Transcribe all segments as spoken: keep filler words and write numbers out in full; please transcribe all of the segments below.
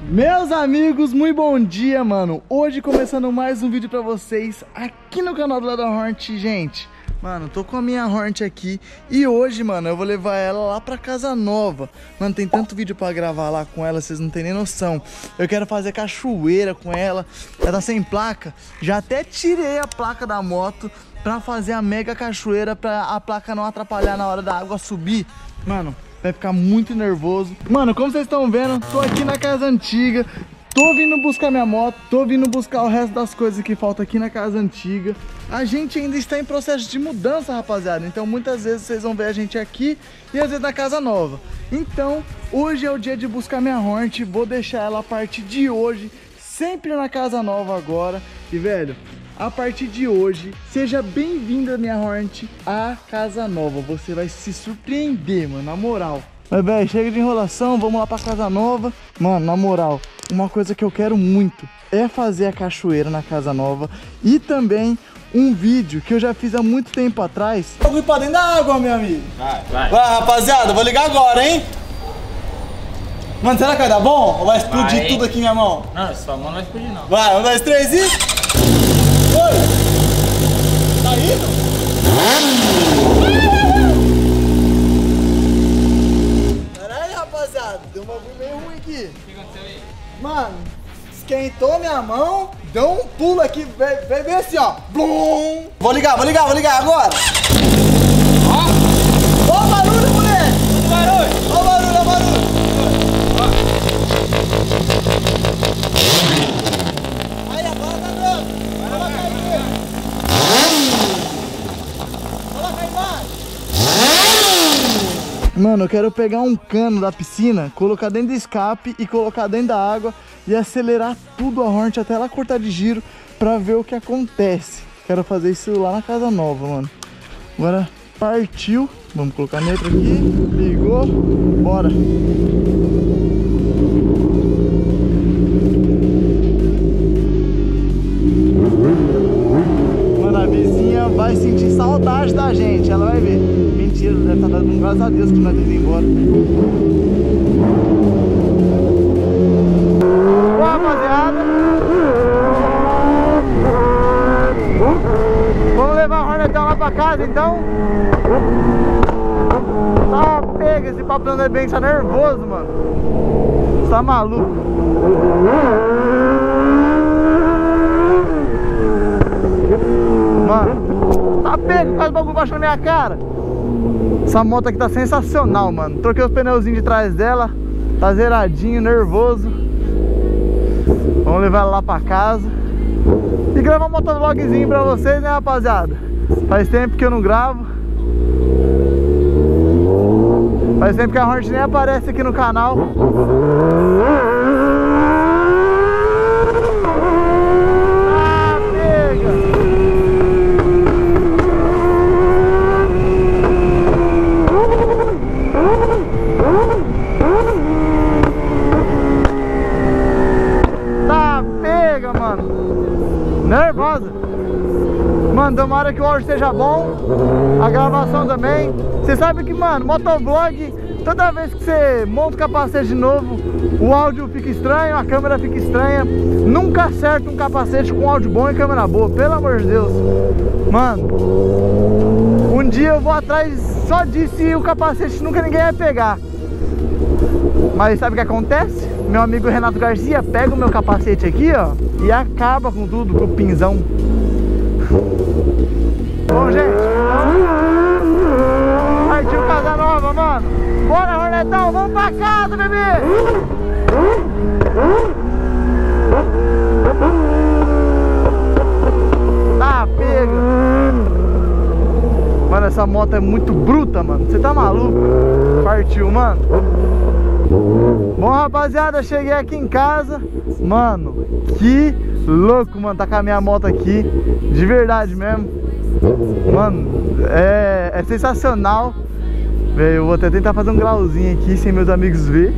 Meus amigos, muito bom dia, mano. Hoje começando mais um vídeo pra vocês aqui no canal do Leda Hornet, gente. Mano, tô com a minha Hornet aqui e hoje, mano, eu vou levar ela lá pra casa nova. Mano, tem tanto vídeo pra gravar lá com ela, vocês não tem nem noção. Eu quero fazer cachoeira com ela. Ela tá sem placa. Já até tirei a placa da moto pra fazer a mega cachoeira, pra a placa não atrapalhar na hora da água subir. Mano, vai ficar muito nervoso. Mano, como vocês estão vendo, tô aqui na casa antiga. Tô vindo buscar minha moto, tô vindo buscar o resto das coisas que faltam aqui na casa antiga. A gente ainda está em processo de mudança, rapaziada. Então muitas vezes vocês vão ver a gente aqui e às vezes na casa nova. Então hoje é o dia de buscar minha Hornet. Vou deixar ela a partir de hoje sempre na casa nova agora. E velho, a partir de hoje, seja bem-vinda, minha Hornet, à casa nova. Você vai se surpreender, mano, na moral. Mas, velho, chega de enrolação, vamos lá pra casa nova. Mano, na moral, uma coisa que eu quero muito é fazer a cachoeira na casa nova. E também um vídeo que eu já fiz há muito tempo atrás. Vou ir pra dentro da água, meu amigo. Vai, vai. Vai, rapaziada, vou ligar agora, hein? Mano, será que vai dar bom? Ou vai explodir vai. Tudo aqui minha mão? Não, sua mão não vai explodir, não. Vai, um, dois, três e... Oi! Tá indo? Pera aí, rapaziada. Deu um bagulho meio ruim aqui. O que aconteceu aí? Mano, esquentou minha mão. Deu um pulo aqui. Veio bem assim, ó. Blum. Vou ligar, vou ligar, vou ligar agora. Ó. Ó o barulho, moleque. Ó o barulho. Ó o barulho, ó o barulho. Aí, agora tá dando. Mano, eu quero pegar um cano da piscina, colocar dentro do escape e colocar dentro da água e acelerar tudo a Hornet até ela cortar de giro pra ver o que acontece. Quero fazer isso lá na casa nova, mano. Agora partiu. Vamos colocar neutro aqui. Ligou. Bora. Mano, a vizinha vai sentir saudade da gente. Ela vai ver. Mentira, deve estar dando graças a Deus que nós temos ido embora. Boa, rapaziada. Vamos levar a Hornet lá pra casa, então. Tá pega esse papo do bem, tá nervoso, mano. Você tá maluco. Mano, tá pego, faz o bagulho baixo na minha cara. Essa moto aqui tá sensacional, mano. Troquei os pneuzinhos de trás dela. Tá zeradinho, nervoso. Vamos levar ela lá pra casa e gravar um motovlogzinho pra vocês, né, rapaziada? Faz tempo que eu não gravo. Faz tempo que a Hornet nem aparece aqui no canal. Ah, pega! Tá, pega, mano. Nervosa. Mano, tomara que o áudio esteja bom. A gravação também. Você sabe que, mano, motovlog, toda vez que você monta o capacete de novo, o áudio fica estranho, a câmera fica estranha. Nunca acerta um capacete com áudio bom e câmera boa, pelo amor de Deus. Mano, um dia eu vou atrás só disso e o capacete nunca ninguém vai pegar. Mas sabe o que acontece? Meu amigo Renato Garcia pega o meu capacete aqui, ó, e acaba com tudo, com o pinzão. Bom, gente, partiu casa nova, mano. Bora, Hornetão, vamos pra casa, bebê. Tá, pega. Mano, essa moto é muito bruta, mano. Você tá maluco? Partiu, mano. Bom, rapaziada, cheguei aqui em casa. Mano, que louco, mano, tá com a minha moto aqui. De verdade mesmo. Mano, é, é sensacional. Véio, eu vou até tentar fazer um grauzinho aqui sem meus amigos ver.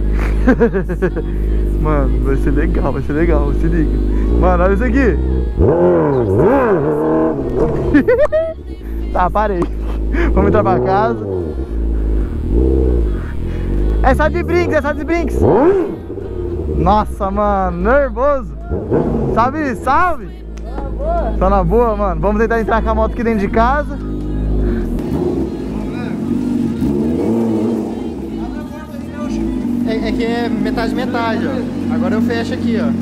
Mano, vai ser legal, vai ser legal, se liga. Mano, olha isso aqui. Tá, parei. Vamos entrar pra casa. É só de brinks, é só de brinks. Nossa, mano, nervoso. Salve, salve. Tá na boa, mano. Vamos tentar entrar com a moto aqui dentro de casa. É, é que é metade metade, ó. Agora eu fecho aqui, ó.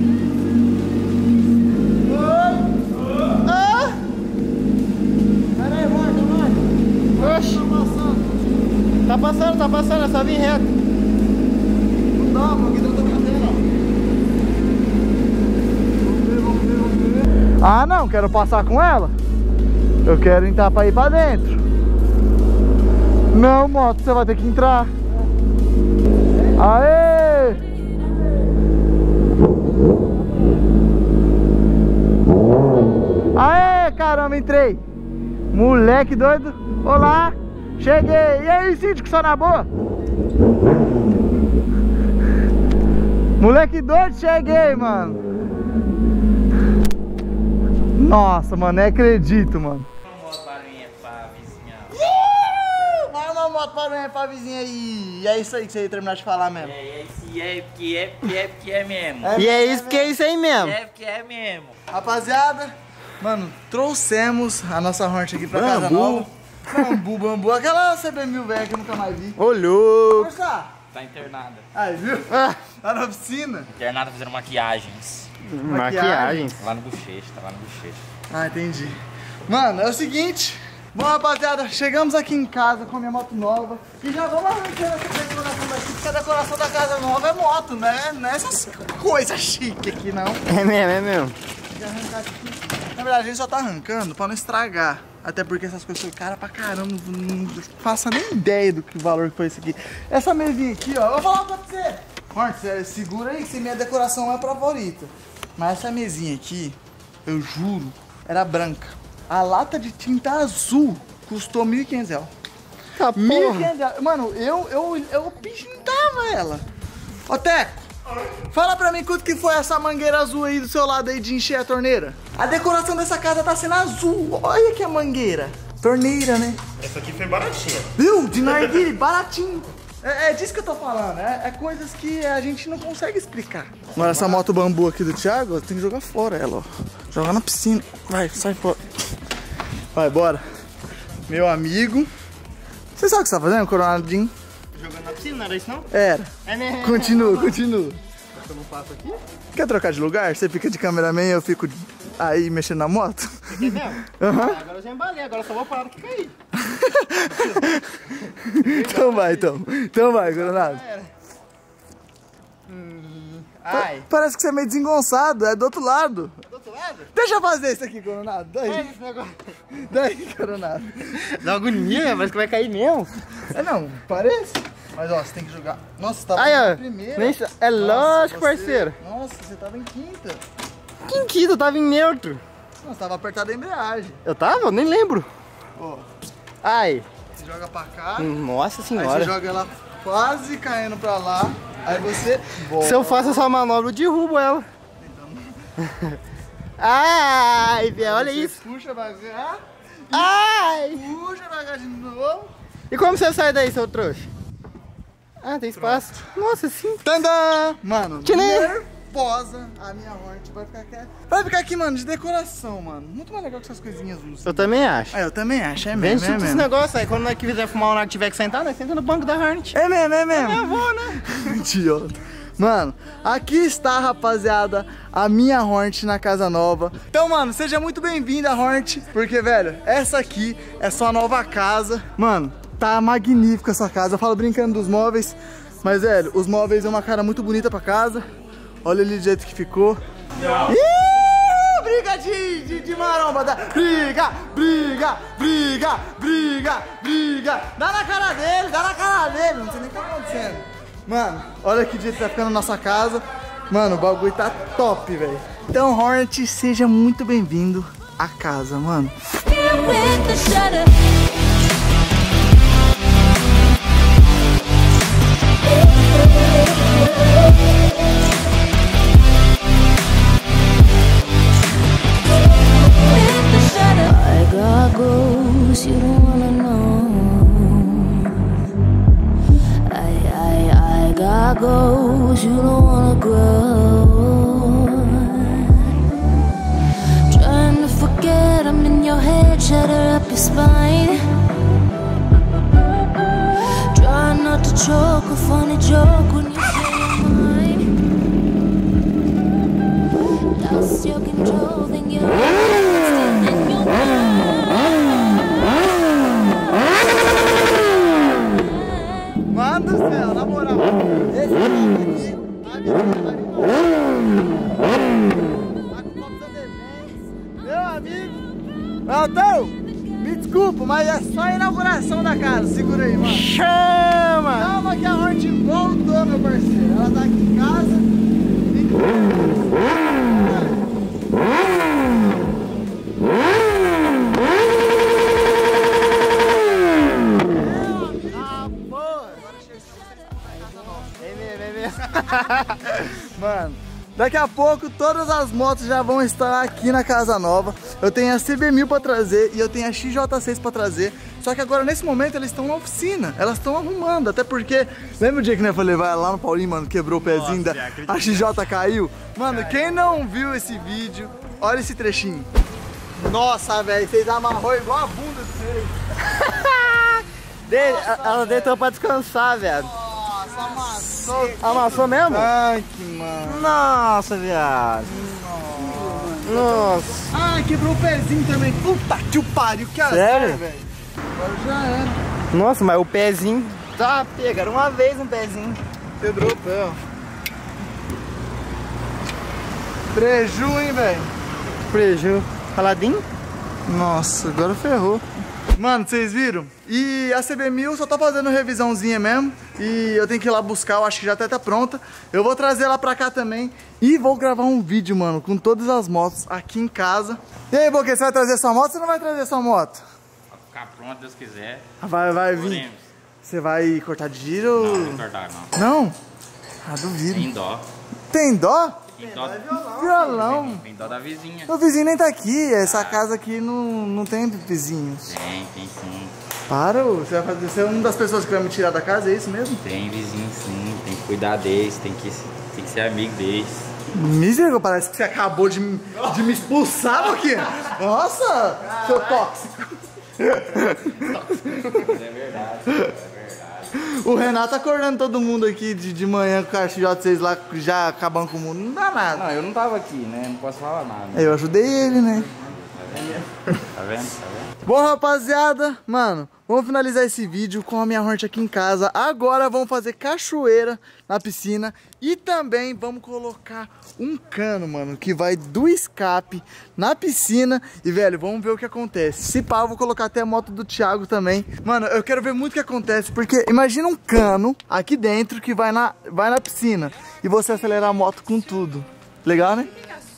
Ah! Pera aí, volta, vai. Oxi. Tá passando, tá passando, é só vir reto. Não dá, mano, aqui dentro da cadeira, ó. Vamos ver, vamos ver, vamos ver. Ah, não, quero passar com ela. Eu quero entrar pra ir pra dentro. Não, moto, você vai ter que entrar. Aê! Aê, caramba, entrei. Moleque doido. Olá, cheguei. E aí, síndico, só na boa? Moleque doido, cheguei, mano. Nossa, mano, nem acredito, mano. Vai uma moto para pra vizinha aí. E é isso aí que você ia terminar de falar mesmo. É, é isso, é porque é, porque é, porque é mesmo. É, E é isso que é isso aí mesmo. É porque é mesmo. Rapaziada, mano, trouxemos a nossa Hornet aqui pra casa Bambu. nova. Bambu, bambu. Aquela C B mil velha que eu nunca mais vi. Olhou. Força! Tá internada. Aí, viu? Ah, Tá na piscina. Internada fazendo maquiagens. maquiagens. Lá no bochecho, tá lá no bochecho. Ah, entendi. Mano, é o seguinte. Bom, rapaziada, chegamos aqui em casa com a minha moto nova. E já vamos arrancando essa decoração daqui, porque a decoração da casa nova é moto, né? Não é essas coisas chiques aqui, não. É mesmo, é mesmo. Tem que arrancar aqui. Na verdade, a gente só tá arrancando pra não estragar. Até porque essas coisas são caras pra caramba. Não faço nem ideia do que valor que foi isso aqui. Essa mesinha aqui, ó. Eu vou falar pra você. Hornet, você segura aí que minha decoração é a favorita. Mas essa mesinha aqui, eu juro, era branca. A lata de tinta azul custou mil e quinhentos reais. Tá, mil e porra. quinhentos reais. Mano, eu, eu, eu pintava ela. Ô, Teco, fala pra mim quanto que foi essa mangueira azul aí do seu lado aí de encher a torneira. A decoração dessa casa tá sendo azul. Olha aqui a mangueira. Torneira, né? Essa aqui foi baratinha. Viu? De narguile, baratinho. É, é disso que eu tô falando, é, é coisas que a gente não consegue explicar. Agora essa moto bambu aqui do Thiago, tem que jogar fora ela, ó. Jogar na piscina. Vai, sai fora. Vai, bora. Meu amigo. Você sabe o que você tá fazendo, Coronadinho? Jogando na piscina, não era isso não? Era. É mesmo. Continua, continua. Eu não passo aqui? Quer trocar de lugar? Você fica de cameraman e eu fico aí mexendo na moto? Aqui mesmo? Aham. Ah, agora eu já embalei, agora eu só vou parar que cair. Então vai, então. Então vai, Coronado. Hum, ai. Parece que você é meio desengonçado, é do outro lado. Do outro lado? Deixa eu fazer isso aqui, Coronado. Faz Daí, esse negócio. daí, Coronado. Dá agonia, parece que vai cair mesmo. É não, parece. Mas ó, você tem que jogar. Nossa, você tava Aí, na ó. primeira. Nem sa- É Nossa, lógico, você- parceiro. Nossa, você tava em quinta. Que quinto, eu tava em neutro. Nossa, tava apertada a embreagem. Eu tava? Eu nem lembro. Ó, Ai. você joga pra cá, Nossa aí senhora. você joga ela quase caindo pra lá, aí você volta. Se eu faço essa manobra, eu derrubo ela. Ai, velho, olha Você isso. puxa pra cá, Ai. puxa pra cá de novo. E como você sai daí, seu trouxa? Ah, tem espaço. Nossa, sim. Tandã! Mano, Tcharam! nervosa a minha Hornet vai ficar aqui. Vai ficar aqui, mano, de decoração, mano. Muito mais legal que essas coisinhas luzes. Eu também acho. Ah, eu também acho, é Vem mesmo, é chuta esse mesmo. negócio aí. Quando nós quiser fumar ou nós tiver que sentar, nós senta no banco da Hornet. É mesmo, é mesmo. Eu vou, né? Idiota. Mano, aqui está, rapaziada, a minha Hornet na casa nova. Então, mano, seja muito bem-vinda, Hornet. Porque, velho, essa aqui é sua nova casa. Mano, tá magnífica essa casa. Eu falo brincando dos móveis, mas, velho, os móveis é uma cara muito bonita pra casa. Olha ali do jeito que ficou. Ih, briga de, de, de maromba. Tá? Briga, briga, briga, briga, briga. Dá na cara dele, dá na cara dele. Não sei nem o que tá acontecendo. Mano, olha que dia que tá ficando na nossa casa. Mano, o bagulho tá top, velho. Então, Hornet, seja muito bem-vindo à casa, mano. I got goals you don't wanna know. I, I, I got goals you don't wanna grow. your spine. Try not to choke, a funny joke when you say you're mine. Lost your control, then you're still in your mind. Mano do céu, na moral. Esse cara aqui, a menina, meu amigo. Altão, me desculpa, mas é só a inauguração da casa. Segura aí, mano. Chama! Calma que a Hornet voltou, meu parceiro. Ela tá aqui em casa. Mano, daqui a pouco todas as motos já vão estar aqui na casa nova. Eu tenho a C B mil pra trazer e eu tenho a X J seis pra trazer. Só que agora nesse momento elas estão na oficina, elas estão arrumando. Até porque, lembra o dia que eu falei, vai lá no Paulinho, mano, quebrou o pezinho, da, a X J caiu? Mano, quem não viu esse vídeo, olha esse trechinho. Nossa, velho, vocês amarrou igual a bunda de vocês. De, ela deitou pra descansar, velho. Nossa, amassou. Amassou mesmo? Ai, que mano. Nossa, viado. Nossa. Ai, quebrou o pezinho também. Puta que o pariu, que azar, Sério? velho. Agora já era. Nossa, mas o pezinho tá pegando uma vez um pezinho. Quebrou o pé, ó. Preju, hein, velho. Preju. Raladinho? Nossa, agora ferrou. Mano, vocês viram? E a C B mil só tá fazendo revisãozinha mesmo. E eu tenho que ir lá buscar, eu acho que já até tá pronta. Eu vou trazer ela pra cá também. E vou gravar um vídeo, mano, com todas as motos aqui em casa. E aí, Boquê, você vai trazer sua moto ou você não vai trazer sua moto? Vai ficar pronto, Deus quiser. Vai, vai vir. Podemos. Você vai cortar de giro? Não, não cortar não. Não? Ah, duvido. Tem dó. Tem dó? Tem dó. Violão. Tem, tem dó da vizinha. O vizinho nem tá aqui, essa casa aqui não, não tem vizinhos. Tem, tem sim. Para, ô, você vai fazer, você é uma das pessoas que vai me tirar da casa, é isso mesmo? Tem vizinho sim, tem que cuidar deles, tem que, tem que ser amigo deles. Misericórdia, parece que você acabou de, me- de me expulsar, Boquinha. Nossa, seu tóxico. Mas é verdade, é verdade. O Renato acordando todo mundo aqui de, de manhã com a X J seis lá, já acabando com o mundo, não dá nada. Não, eu não tava aqui, né? Não posso falar nada. Eu ajudei ele, né? Tá vendo? Tá vendo? Tá vendo? Bom, rapaziada, mano, vamos finalizar esse vídeo com a minha Hornet aqui em casa. Agora vamos fazer cachoeira na piscina e também vamos colocar um cano, mano, que vai do escape na piscina. E, velho, vamos ver o que acontece. Se pá, eu vou colocar até a moto do Thiago também. Mano, eu quero ver muito o que acontece, porque imagina um cano aqui dentro que vai na, vai na piscina e você acelerar a moto com tudo. Legal, né?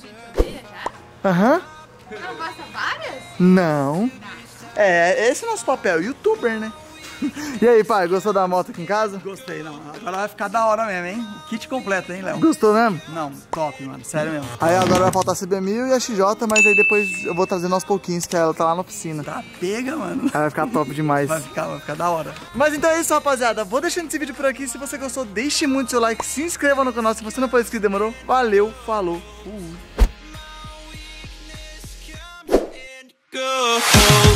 Aham. Não gosta várias? Não. É, esse é o nosso papel, youtuber, né? E aí, pai, gostou da moto aqui em casa? Gostei, não. Agora vai ficar da hora mesmo, hein? Kit completo, hein, Léo? Gostou mesmo? Não, top, mano. Sério mesmo. Aí agora vai faltar a C B mil e a X J, mas aí depois eu vou trazendo aos pouquinhos, que ela tá lá na oficina. Tá pega, mano. Aí vai ficar top demais. Vai ficar, vai ficar da hora. Mas então é isso, rapaziada. Vou deixando esse vídeo por aqui. Se você gostou, deixe muito seu like, se inscreva no canal. Se você não for inscrito, demorou? Valeu, falou, fui. Go.